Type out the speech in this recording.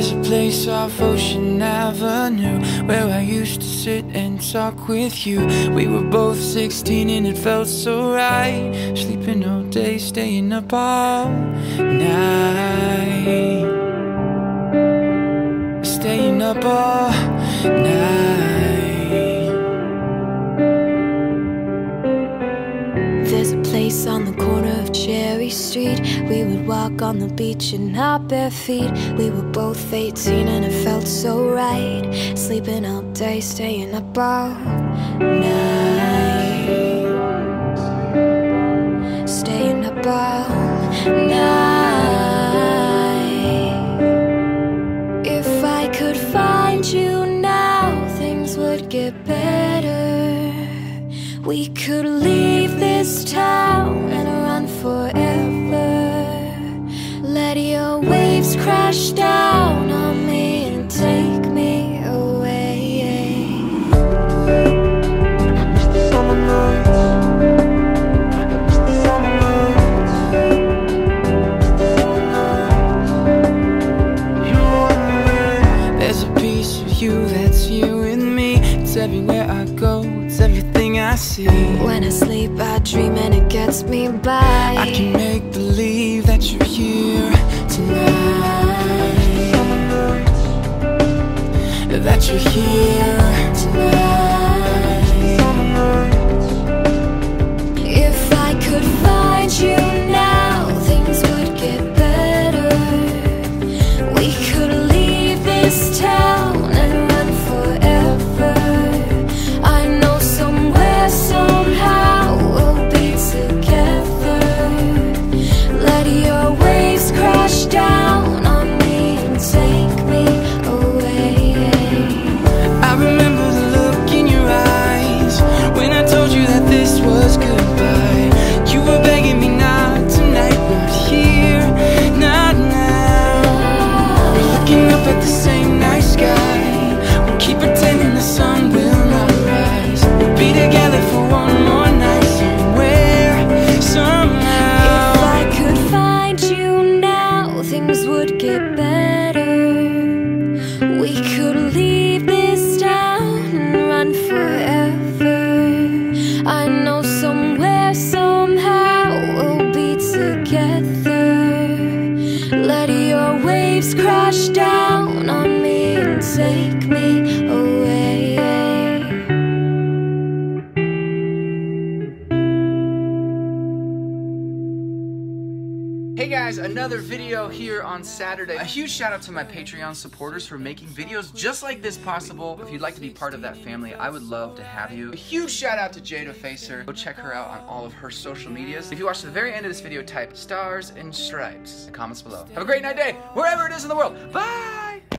There's a place off Ocean Avenue where I used to sit and talk with you. We were both 16 and it felt so right. Sleeping all day, staying up all night. Staying up all night. There's a place on the corner of Cherry Street. We would walk on the beach in our bare feet. We were both 18 and it felt so right. Sleeping all day, staying up all night. Staying up all night. If I could find you now, things would get better. We could leave this town and run forever. Let your waves crash down on me and take me away. There's a piece of you that's you and me. It's everywhere I go, it's everything I see. When I sleep I dream and it gets me by. I can make believe that you're here tonight. That you're here tonight. If I could find you now, things would get better. We could leave this town and run forever. I know somewhere, somehow we'll be together. Let your waves crash down on me and take me away. I remember the look in your eyes when I told you that this was goodbye. You were begging me not tonight, not here, not now. We're looking up at the same night sky. We'll keep pretending the sun will not rise. We'll be together for one more night somewhere, somehow. If I could find you now, things would get better. We could leave this town and run forever. I know somewhere, somehow we'll be together. Let your waves crash down on me and take me away. Hey guys, another video here on Saturday. A huge shout out to my Patreon supporters for making videos just like this possible. If you'd like to be part of that family, I would love to have you. A huge shout out to Jada Facer. Go check her out on all of her social medias. If you watch to the very end of this video, type stars and stripes in the comments below. Have a great night day, wherever it is in the world. Bye!